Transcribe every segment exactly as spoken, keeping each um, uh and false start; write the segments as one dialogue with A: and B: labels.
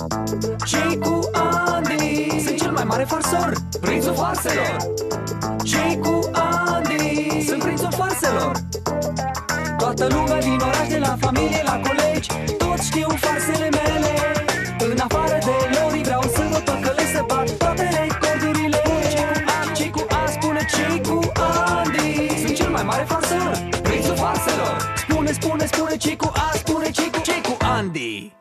A: Cei cu Andy sunt cel mai mare farsor, prințul farselor. Cei cu Andy sunt prințul farselor. Toată lumea din oraș, de la familie la colegi, toți știu farsele mele. În afară de Lori vreau să vă păcălesc, să bat toate recordurile. Cei cu A spune cei cu Andy sunt cel mai mare farsor, prințul farselor. Spune, spune, spune cei cu A, spune cei cu cei cu Andy.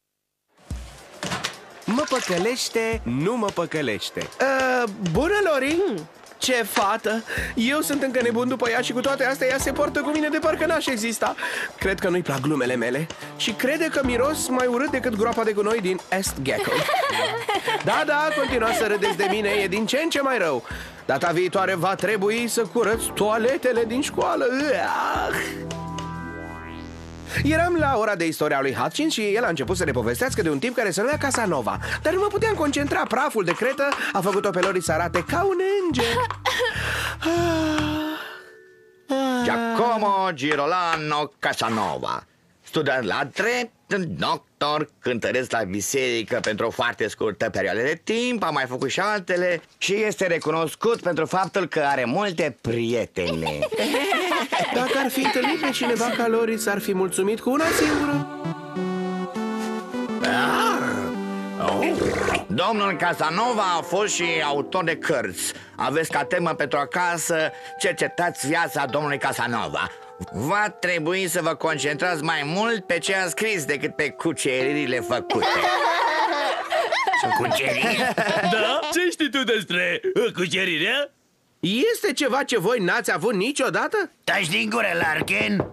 B: Mă păcălește, nu mă păcălește. uh, Bună, Lori! Hmm. Ce fată! Eu sunt încă nebun după ea și cu toate astea ea se poartă cu mine de parcă n-aș exista. Cred că nu-i plac glumele mele și crede că miros mai urât decât groapa de gunoi din Est Gecko. Da, da, continuați să râdeți de mine, e din ce în ce mai rău. Data viitoare va trebui să curăț toaletele din școală. Uah! Eram la ora de istoria lui Hutchins și el a început să ne povestească de un tip care se numea Casanova. Dar nu mă puteam concentra, praful de cretă a făcut-o pe Lori să arate ca un înger.
C: Giacomo Girolamo Casanova, student la drept, doctor, cântăresc la biserică pentru o foarte scurtă perioadă de timp, a mai făcut și altele și este recunoscut pentru faptul că are multe prietene.
B: Dacă ar fi întâlnit pe cineva ca Lori, s-ar fi mulțumit cu una singură.
C: Domnul Casanova a fost și autor de cărți. Aveți ca temă pentru acasă: cercetați viața domnului Casanova. Va trebui să vă concentrați mai mult pe ce a scris decât pe cuceririle făcute. Cuceriri?
D: Da? Ce știi tu despre cucerirea?
B: Este ceva ce voi n-ați avut niciodată?
C: Taci din gură, Larkin!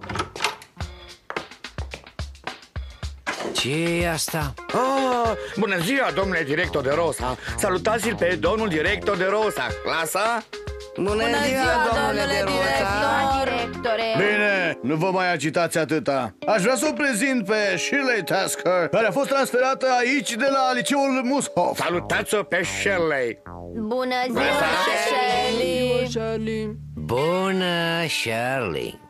E: Ce e asta?
C: Oh, bună ziua, domnule director de Rosa! Salutați-l pe domnul director de Rosa! Clasa?
F: Bună, Bună ziua, ziua, domnule, domnule director. Directore!
G: Bine, nu vă mai agitați atâta. Aș vrea să o prezint pe Shirley Tasker, care a fost transferată aici de la liceul Mushoff.
C: Salutați-o pe Shirley!
F: Bună ziua, Shirley!
E: Shirley! Bună, Shirley!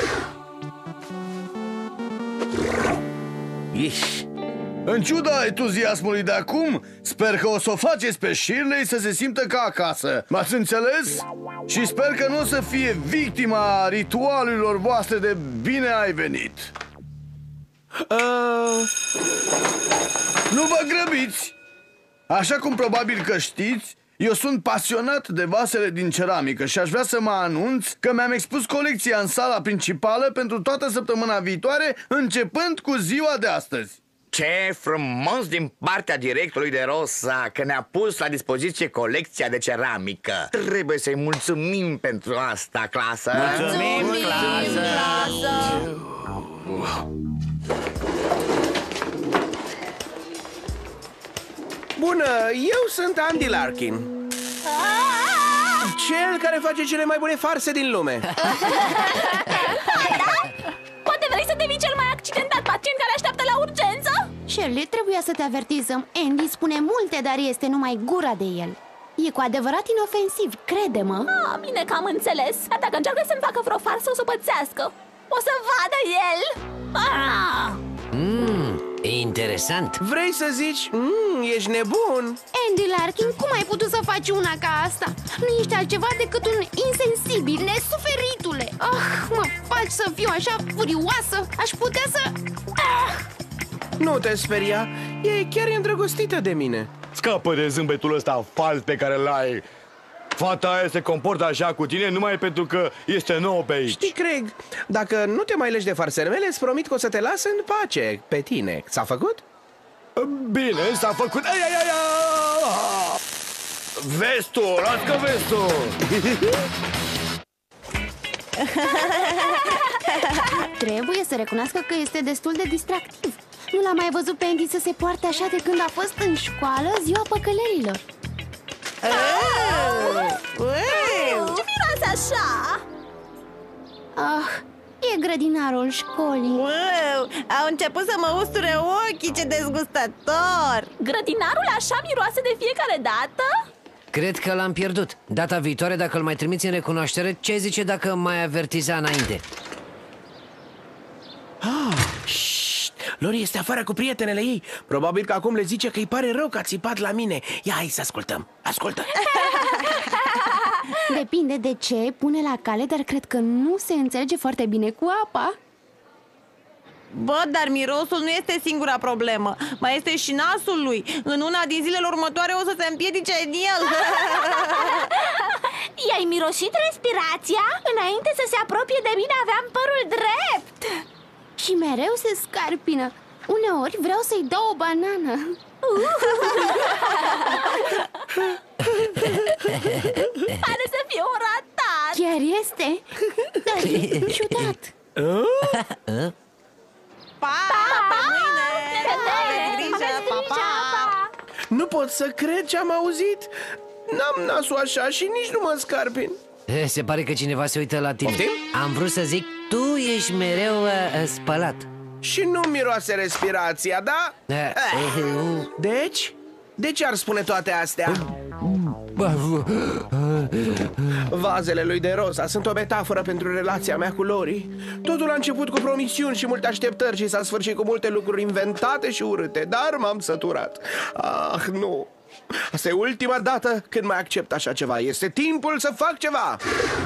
G: Iși. În ciuda entuziasmului de acum, sper că o să o faceți pe Shirley să se simtă ca acasă. M-ați înțeles? Și sper că nu o să fie victima ritualurilor voastre de bine ai venit. uh... Nu vă grăbiți! Așa cum probabil că știți, eu sunt pasionat de vasele din ceramică și aș vrea să mă anunț că mi-am expus colecția în sala principală pentru toată săptămâna viitoare, începând cu ziua de astăzi.
C: Ce frumos din partea directorului de Rosa că ne-a pus la dispoziție colecția de ceramică. Trebuie să-i mulțumim pentru asta, clasă.
E: Mulțumim, mulțumim clasă. clasă
B: Bună, eu sunt Andy Larkin, cel care face cele mai bune farse din lume.
H: Poate vrei să devii cel mai accidentat pacient care așteaptă la urgență?
I: Shirley, trebuia să te avertizăm. Andy spune multe, dar este numai gura de el. E cu adevărat inofensiv, crede-mă.
H: Ah, bine că am înțeles. Dar dacă încearcă să-mi facă vreo farsă, o să pățească. O să vadă el. ah!
E: Mmm, interesant.
B: Vrei să zici, mmm, ești nebun?
I: Andy Larkin, cum ai putut să faci una ca asta? Nu ești altceva decât un insensibil, nesuferitule. Ah, mă faci să fiu așa furioasă. Aș putea să... Ah!
B: Nu te speria, e chiar îndrăgostită de mine.
D: Scapă de zâmbetul ăsta fals pe care l-ai. Fata aia se comportă așa cu tine numai pentru că este nouă pe aici.
B: Știi, Craig, dacă nu te mai legi de farsele mele, îți promit că o să te las în pace pe tine. S-a făcut?
D: Bine, s-a făcut. Ai, ai, ai, ai. Vestul, las că vestul.
I: Trebuie să recunoască că este destul de distractiv. Nu l-am mai văzut pe Andy să se poarte așa de când a fost în școală ziua păcălerilor.
H: Miroase așa.
I: Ah, e grădinarul școlii.
F: Wow, au început să mă usture ochii, ce dezgustător.
H: Grădinarul așa miroase de fiecare dată?
E: Cred că l-am pierdut. Data viitoare, dacă îl mai trimiți în recunoaștere, ce zice dacă mai avertiza înainte?
B: Ah, șt, Lori este afară cu prietenele ei. Probabil că acum le zice că îi pare rău că a țipat la mine. Ia, hai să ascultăm. Ascultă.
I: Depinde de ce pune la cale, dar cred că nu se înțelege foarte bine cu apa.
F: Bă, dar mirosul nu este singura problemă. Mai este și nasul lui. În una din zilele următoare o să se împiedice în el.
H: I-ai mirosit respirația? Înainte să se apropie de mine aveam părul drept.
I: Și mereu se scarpină. Uneori vreau să-i dau o banană.
H: Pare să fie un ratat.
I: Chiar este. Dar e ciudat.
F: Pa, pa, pa, mâine. Aveți grijă, pa, pa.
B: Nu pot să cred ce am auzit. N-am nasul așa și nici nu mă scarpin.
E: Se pare că cineva se uită la tine.
B: Poftim?
E: Am vrut să zic, tu ești mereu uh, spălat.
B: Și nu miroase respirația, da?
E: Uh, uh,
B: Deci? De ce ar spune toate astea? Vazele lui de rosa sunt o metaforă pentru relația mea cu Lori. Totul a început cu promisiuni și multe așteptări și s-a sfârșit cu multe lucruri inventate și urâte. Dar m-am săturat. Ah, nu. Asta e ultima dată când mai accept așa ceva. Este timpul să fac ceva.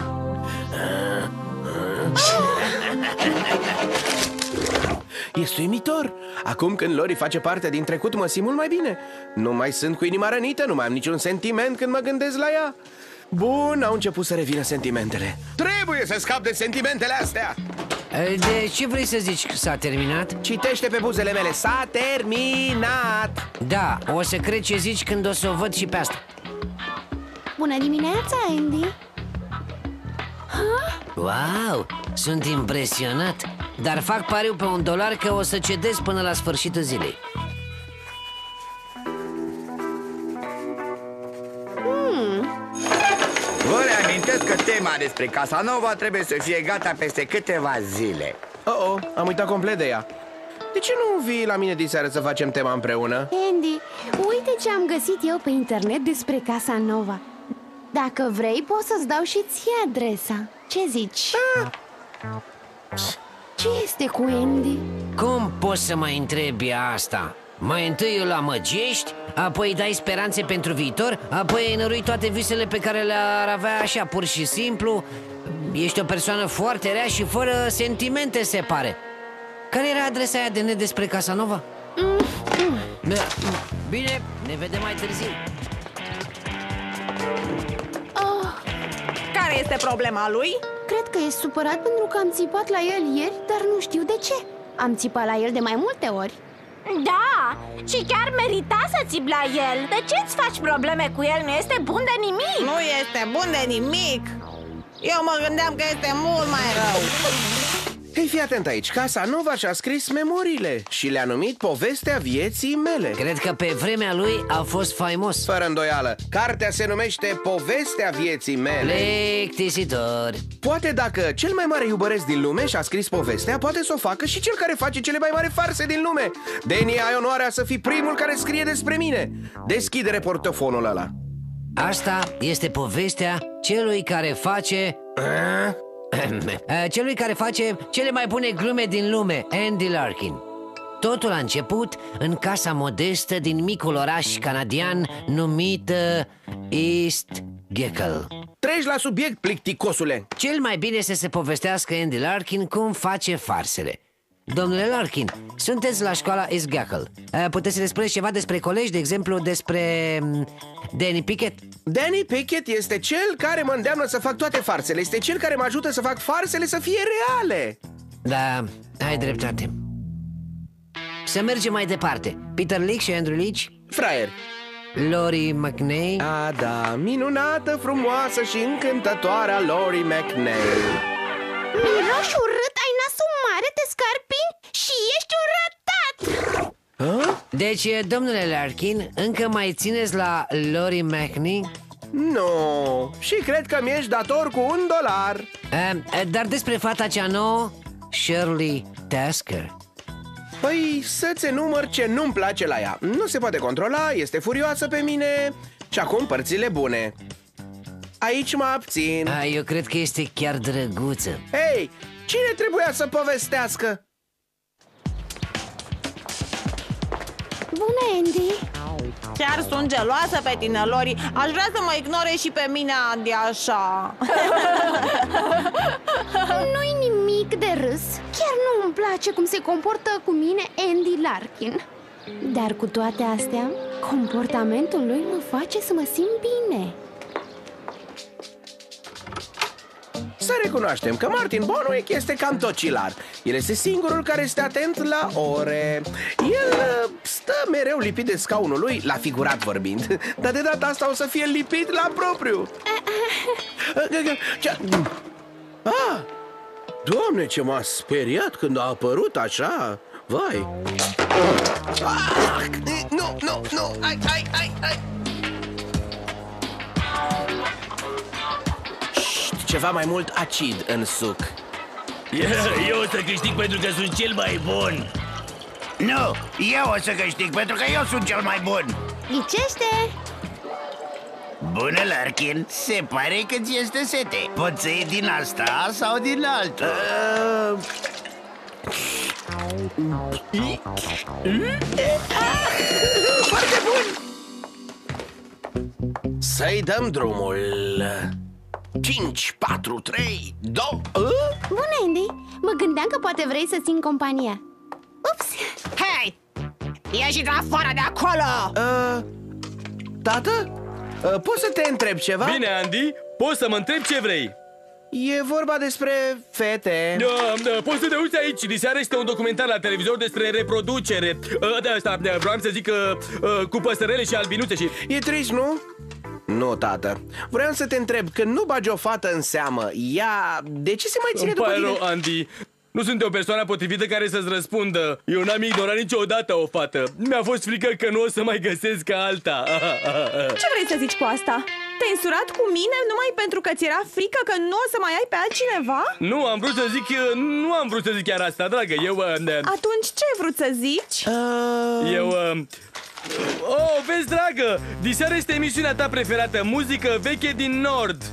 B: Este uimitor. Acum când Lori face parte din trecut, mă simt mult mai bine. Nu mai sunt cu inima rănită, nu mai am niciun sentiment când mă gândesc la ea. Bun, au început să revină sentimentele. Trebuie să scap de sentimentele astea.
E: De ce vrei să zici că s-a terminat?
B: Citește pe buzele mele, s-a terminat.
E: Da, o să cred ce zici când o să o văd și pe asta.
I: Bună dimineața, Andy.
E: Wow, sunt impresionat. Dar fac pariu pe un dolar că o să cedez până la sfârșitul zilei.
C: Vă reamintesc că tema despre Casanova trebuie să fie gata peste câteva zile.
B: Oh, oh, am uitat complet de ea. De ce nu vii la mine diseară să facem tema împreună?
I: Andy, uite ce am găsit eu pe internet despre Casanova. Dacă vrei, pot să-ți dau și ție adresa. Ce zici?
B: Ah.
I: Ce este cu Andy?
E: Cum poți să mai întrebi asta? Mai întâi îl amăgești, apoi îi dai speranțe pentru viitor, apoi ai nărui toate visele pe care le-ar avea așa pur și simplu. Ești o persoană foarte rea și fără sentimente, se pare. Care era adresa aia de net despre Casanova?
I: Mm, mm.
E: Bine, ne vedem mai târziu.
I: Oh,
F: Care este problema lui?
I: cred că e supărat pentru că am țipat la el ieri, dar nu știu de ce. Am țipat la el de mai multe ori.
H: Da, și chiar merita să țipi la el. De ce îți faci probleme cu el? Nu este bun de nimic.
F: Nu este bun de nimic. Eu mă gândeam că este mult mai rău.
B: Hei, fii atent aici. Casanova și-a scris memoriile și le-a numit Povestea vieții mele.
E: Cred că pe vremea lui a fost faimos.
B: Fără îndoială, cartea se numește Povestea vieții mele.
E: Plictisitor.
B: Poate dacă cel mai mare iubăresc din lume și-a scris povestea, poate să o facă și cel care face cele mai mari farse din lume. Danny, ai onoarea să fii primul care scrie despre mine. Deschide portofonul ăla.
E: Asta este povestea celui care face... celui care face cele mai bune glume din lume, Andy Larkin. Totul a început în casa modestă din micul oraș canadian numit uh, East Geckle.
B: Treci la subiect, plicticosule.
E: Cel mai bine este să se povestească Andy Larkin cum face farsele. Domnule Larkin, sunteți la școala East Geckle. Puteți să ne spuneți ceva despre colegi, de exemplu despre Danny Pickett?
B: Danny Pickett este cel care mă îndeamnă să fac toate farsele. Este cel care mă ajută să fac farsele să fie reale.
E: Da, ai dreptate. Să mergem mai departe. Peter Leak și Andrew Leach.
B: Fraier.
E: Lori McNay.
B: A, da, minunată, frumoasă și încântătoarea Lori McNay.
I: Miroși urât, ai nasul mare, te scarpini și ești un ratat.
B: Ha?
E: Deci, domnule Larkin, încă mai țineți la Lori McNay?
B: Nu, și cred că mi-ești dator cu un dolar.
E: uh, Dar despre fata cea nouă, Shirley Tasker.
B: Păi să-ți enumăr ce nu-mi place la ea. Nu se poate controla, este furioasă pe mine. Și acum părțile bune. Aici mă abțin.
E: A, eu cred că este chiar drăguță.
B: Hei, cine trebuia să povestească?
I: Bună, Andy!
F: Chiar sunt geloasă pe tine, Lori. Aș vrea să mă ignore și pe mine, Andy, așa.
I: Nu-i nimic de râs. Chiar nu îmi place cum se comportă cu mine Andy Larkin. Dar cu toate astea, comportamentul lui mă face să mă simt bine.
B: Să recunoaștem că Martin Bonuic este cam tocilar. El este singurul care este atent la ore. El uh, stă mereu lipit de scaunul lui, la figurat vorbind. Dar de data asta o să fie lipit la propriu. Ah, Doamne, ce m-a speriat când a apărut așa. Vai. Ah, nu, nu, nu, ai, ai, ai, ai. Ceva mai mult acid în suc.
J: Eu o să câștig pentru că sunt cel mai bun.
K: Nu, eu o să câștig pentru că eu sunt cel mai bun.
I: Ghicește!
K: Bună, Larkin, se pare că ți este sete. Poți să iei din asta sau din altă. uh...
B: Foarte bun! Să-i dăm drumul. Cinci, patru, trei, doi.
I: Bună, Andy! Mă gândeam că poate vrei să țin compania. Ups!
F: Hei! Ieși afară de acolo!
B: Uh, tată? Uh, poți să te întreb ceva?
J: Bine, Andy, poți să mă întreb ce vrei.
B: E vorba despre fete.
J: Da, da, poți să te uiți aici. Diseară este un documentar la televizor despre reproducere. uh, De asta vreau să zic că uh, cu păsărele și albinuțe și...
B: E trist, nu? Nu, tată. Vreau să te întreb, când nu bagi o fată în seamă, ea de ce se mai ține după tine?
J: Rău, Andy. Nu sunt o persoană potrivită care să-ți răspundă. Eu n-am ignorat niciodată o fată. Mi-a fost frică că nu o să mai găsesc alta.
F: Ce vrei să zici cu asta? Te-ai însurat cu mine numai pentru că ți era frică că nu o să mai ai pe altcineva?
J: Nu, am vrut să zic... Nu am vrut să zic chiar asta, dragă. Eu...
F: Atunci ce ai vrut să zici?
B: Uh...
J: Eu... Oh, vezi, dragă, diseară este emisiunea ta preferată, muzică veche din Nord.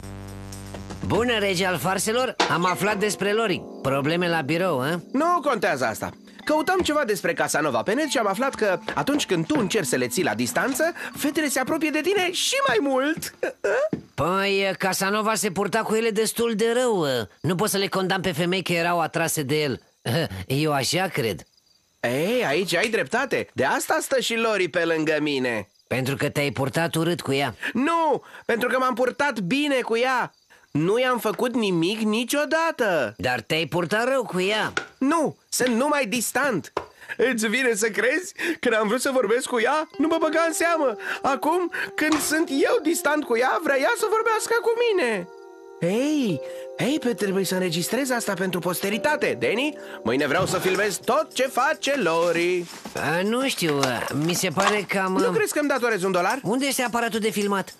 E: Bună, rege al farselor, am aflat despre Lori. Probleme la birou, a?
B: Nu contează asta. Căutam ceva despre Casanova pe net și am aflat că atunci când tu încerci să le ții la distanță, fetele se apropie de tine și mai mult.
E: Păi, Casanova se purta cu ele destul de rău. Nu pot să le condamn pe femei că erau atrase de el. Eu așa cred.
B: Ei, aici ai dreptate. De asta stă și Lori pe lângă mine.
E: Pentru că te-ai purtat urât cu ea.
B: Nu, pentru că m-am purtat bine cu ea. Nu i-am făcut nimic niciodată.
E: Dar te-ai purtat rău cu ea.
B: Nu, sunt numai distant. Îți vine să crezi? Când am vrut să vorbesc cu ea, nu mă băga în seamă. Acum, când sunt eu distant cu ea, vrea ea să vorbească cu mine. Ei, ei, pe trebuie să înregistrez asta pentru posteritate, Danny. Mâine vreau să filmez tot ce face Lori.
E: A, nu știu, mi se pare că am...
B: Nu crezi că îmi datorezi un dolar?
E: Unde este aparatul de filmat?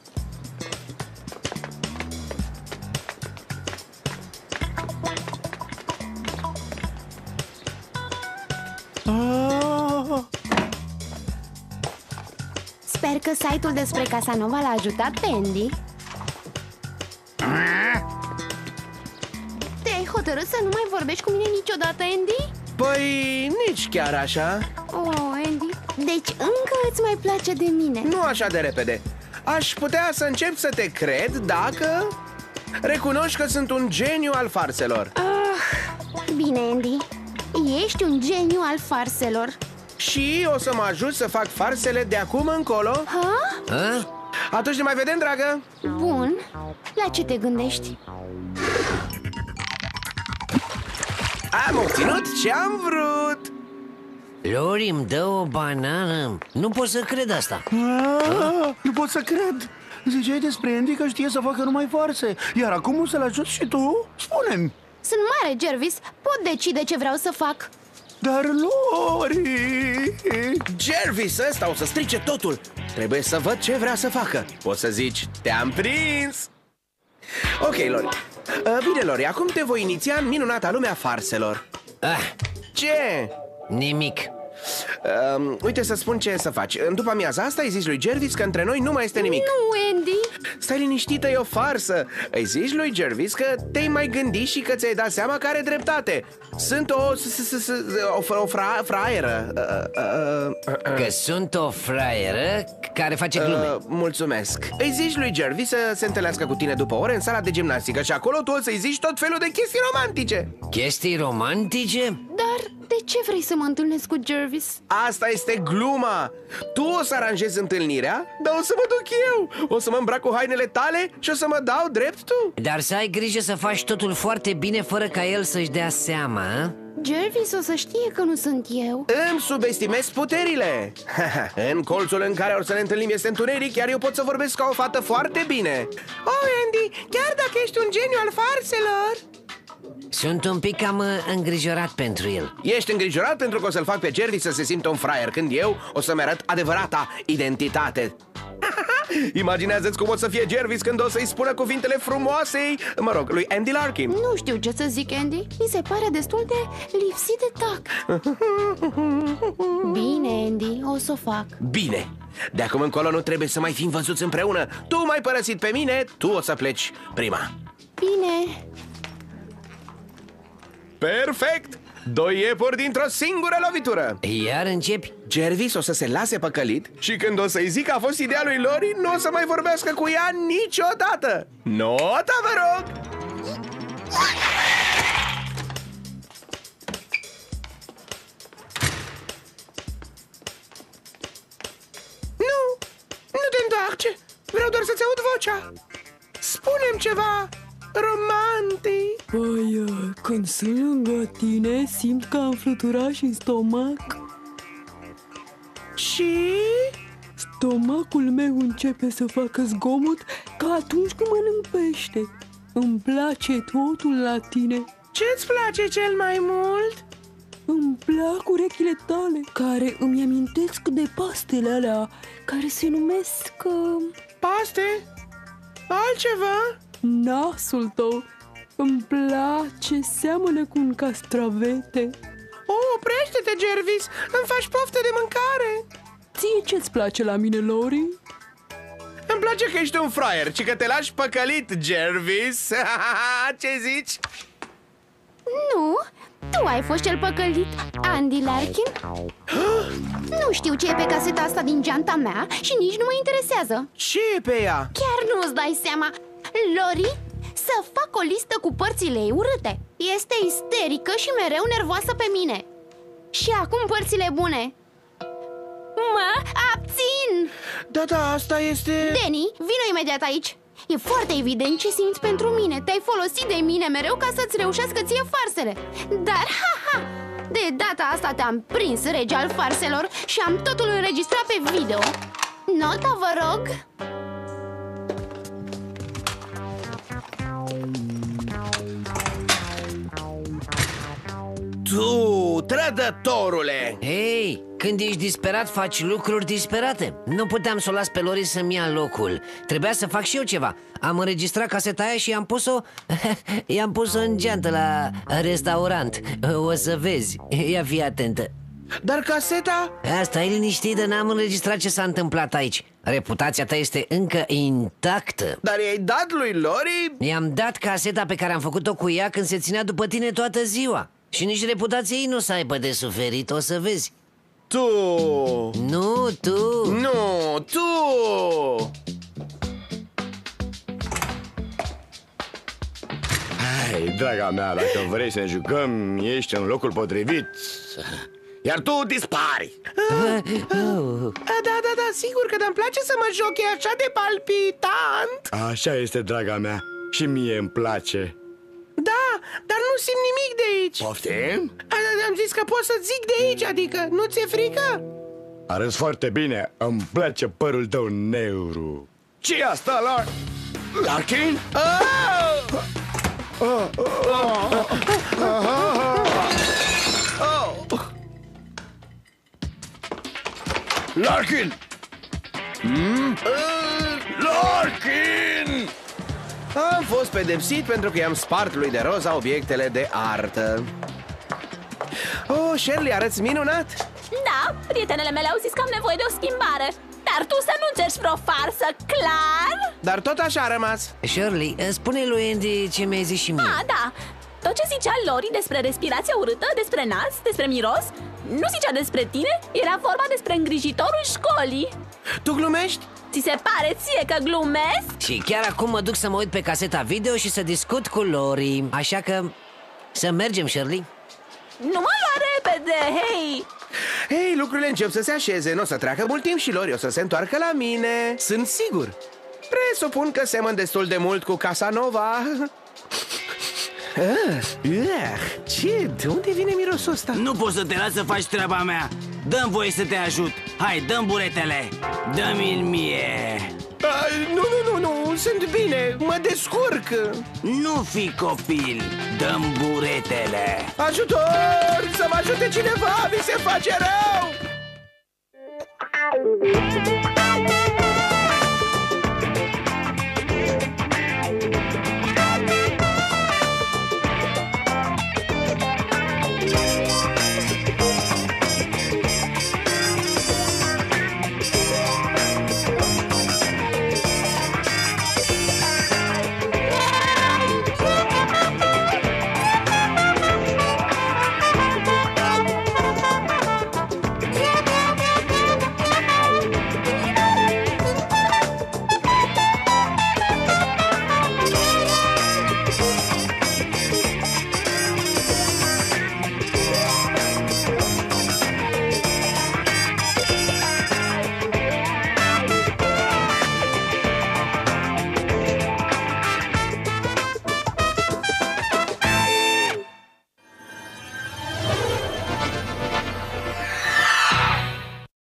I: Sper că site-ul despre Casanova l-a ajutat pe Andy. Te-ai hotărât să nu mai vorbești cu mine niciodată, Andy?
B: Păi, nici chiar așa.
I: Oh, Andy, deci încă îți mai place de mine.
B: Nu așa de repede. Aș putea să încep să te cred dacă recunoști că sunt un geniu al farselor.
I: Ah, bine, Andy, ești un geniu al farselor.
B: Și o să mă ajut să fac farsele de acum încolo.
I: Ha?
E: A?
B: Atunci ne mai vedem, dragă.
I: Bun, la ce te gândești?
B: Am obținut ce am vrut.
E: Lori îmi dă o banană. Nu pot să cred asta.
G: Ah, nu pot să cred. Ziceai despre Andy că știe să facă numai farse. Iar acum o să-l ajut și tu? Spune-mi.
I: Sunt mare, Jervis, pot decide ce vreau să fac.
G: Dar Lori...
B: Jervis ăsta o să strice totul. Trebuie să văd ce vrea să facă. Poți să zici, te-am prins. Ok, Lori. Bine, Lori, acum te voi iniția în minunata lumea farselor.
E: Ah,
B: Ce?
E: nimic.
B: uh, Uite să spun ce să faci. În după amiaza asta îi zici lui Jervis că între noi nu mai este nimic.
I: Nu, Andy.
B: Stai liniștită, e o farsă. Îi zici lui Jervis că te-ai mai gândit și că ți-ai dat seama că are dreptate. Sunt o... o fraieră.
E: Că sunt o fraieră care face glume.
B: uh, Mulțumesc. Îi zici lui Jervis să se întâlnească cu tine după ore în sala de gimnastică și acolo tu o să-i zici tot felul de chestii romantice.
E: Chestii romantice?
I: Dar de ce vrei să mă întâlnesc cu Jervis?
B: Asta este gluma. Tu o să aranjezi întâlnirea, dar o să mă duc eu. O să mă îmbrac cu hainele tale și o să mă dau drept tu.
E: Dar să ai grijă să faci totul foarte bine fără ca el să-și dea seama, a?
I: Jervis o să știe că nu sunt eu.
B: Îmi subestimez puterile. În colțul în care o să ne întâlnim este întuneric, iar eu pot să vorbesc ca o fată foarte bine. Oh, Andy, chiar dacă ești un geniu al farselor.
E: Sunt un pic cam uh, îngrijorat pentru el.
B: Ești îngrijorat pentru că o să-l fac pe Jervis să se simtă un fraier, când eu o să-mi arăt adevărata identitate. Imaginează-ți cum o să fie Jervis când o să-i spună cuvintele frumoasei, mă rog, lui Andy Larkin.
I: Nu știu ce să zic, Andy. Mi se pare destul de lipsit de tact. Bine, Andy, o să o fac.
B: Bine, de acum încolo nu trebuie să mai fim văzuți împreună. Tu m-ai părăsit pe mine, tu o să pleci prima.
I: Bine.
B: Perfect! Doi iepuri dintr-o singură lovitură.
E: Iar începi?
B: Jervis o să se lase păcălit și când o să-i zic că a fost ideea lui Lori, nu o să mai vorbească cu ea niciodată. Nota, vă rog! Nu, nu te întoarce. Vreau doar să-ți aud vocea. Spune-mi ceva romantic.
L: Păi, când sunt lângă tine, simt că am fluturaș în stomac.
B: Și?
L: Stomacul meu începe să facă zgomot ca atunci când mănânc pește. Îmi place totul la tine.
B: Ce-ți place cel mai mult?
L: Îmi plac urechile tale, care îmi amintesc de pastele alea, care se numesc... Uh...
B: Paste? Altceva?
L: Nasul tău îmi place, seamănă cu un castravete.
B: O, oprește-te, Jervis, îmi faci poftă de mâncare.
L: Ție ce-ți place la mine, Lori?
B: Îmi place că ești un fraier, ci că te lași păcălit, Jervis. Ce zici?
I: Nu, tu ai fost cel păcălit, Andy Larkin. Nu știu ce e pe caseta asta din geanta mea și nici nu mă interesează.
B: Ce e pe ea?
I: Chiar nu-ți dai seama. Lori, să fac o listă cu părțile ei urâte. Este isterică și mereu nervoasă pe mine. Și acum părțile bune. Mă abțin!
B: Da, da, asta este...
I: Danny, vino imediat aici. E foarte evident ce simți pentru mine. Te-ai folosit de mine mereu ca să-ți reușească ție farsele. Dar, ha-ha, de data asta te-am prins, rege al farselor, și am totul înregistrat pe video. Nota, vă rog.
B: Tu, trădătorule!
E: Hei, când ești disperat, faci lucruri disperate. Nu puteam să o las pe Lori să-mi ia locul. Trebuia să fac și eu ceva. Am înregistrat caseta aia și i-am pus-o i-am pus-o în geantă la restaurant. O să vezi, ia fi atentă.
B: Dar caseta?
E: Asta e liniștită, n-am înregistrat ce s-a întâmplat aici. Reputația ta este încă intactă.
B: Dar i-ai dat lui Lori?
E: I-am dat caseta pe care am făcut-o cu ea când se ținea după tine toată ziua. Și nici reputația ei nu să aibă de suferit, o să vezi.
B: Tu!
E: Nu, tu!
B: Nu, tu!
D: Hai, draga mea, dacă vrei să ne jucăm, ești în locul potrivit. Iar tu dispari.
B: Ah, da, da, da, sigur că îmi place să mă joc, e așa de palpitant.
D: Așa este, draga mea, și mie îmi place.
B: Da, dar nu simt nimic de aici.
D: Poftim?
B: Am zis că pot să zic de aici, adică nu ți-e frică?
D: Arăți foarte bine, îmi place părul tău negru. Ce asta, la... Larkin?
B: Oh! Oh! Oh! Oh!
G: Larkin!
B: Hmm? Larkin! Am fost pedepsit pentru că i-am spart lui de Roza obiectele de artă. Oh, Shirley, arăți minunat!
H: Da, Prietenele mele au zis că am nevoie de o schimbare. Dar tu să nu încerci vreo farsă, clar?
B: Dar tot așa a rămas.
E: Shirley, spune lui Andy ce mi-ai zis și mie.
H: Ah, da. Tot ce zicea Lori despre respirația urâtă, despre nas, despre miros, nu zicea despre tine, era vorba despre îngrijitorul școlii.
B: Tu glumești?
H: Ți se pare ție că glumesc?
E: Și chiar acum mă duc să mă uit pe caseta video și să discut cu Lori. Așa că să mergem, Shirley.
H: Nu mă lua repede, hei!
B: Hei, lucrurile încep să se așeze. Nu o să treacă mult timp și Lori o să se întoarcă la mine. Sunt sigur. Presupun că semăn destul de mult cu Casanova. Ah, uh, ce? De unde vine mirosul ăsta?
K: Nu poți să te las să faci treaba mea. Dă-mi voie să te ajut. Hai, dă-mi buretele. Dă-mi-l mie.
B: Ah, nu, nu, nu, nu, sunt bine, mă descurc.
K: Nu fi copil. Dă-mi buretele.
B: Ajutor! Să mă ajute cineva, mi se face rău!